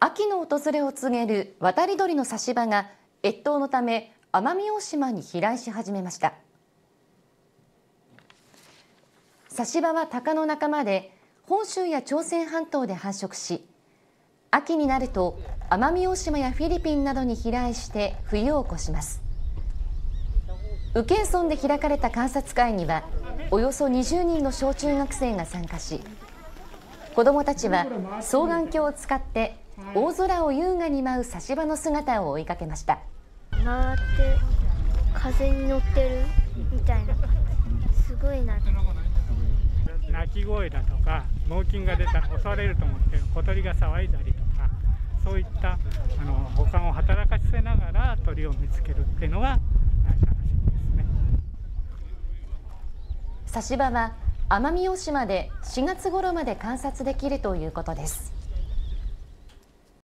秋の訪れを告げる渡り鳥の差し歯が越冬のため奄美大島に飛来し始めました。差し歯はタカの仲間で本州や朝鮮半島で繁殖し、秋になると奄美大島やフィリピンなどに飛来して冬を越します。宇検村で開かれた観察会にはおよそ20人の小中学生が参加し、子どもたちは双眼鏡を使って大空を優雅に舞う差し歯の姿を追いかけました。 回って風に乗ってるみたいな感じ、すごいな。 鳴き声だとか猛禽が出たら襲われると思って小鳥が騒いだりとか、そういった五感を働かせながら鳥を見つけるっていうのが楽しみですね。 差し歯は奄美大島で4月頃まで観察できるということです。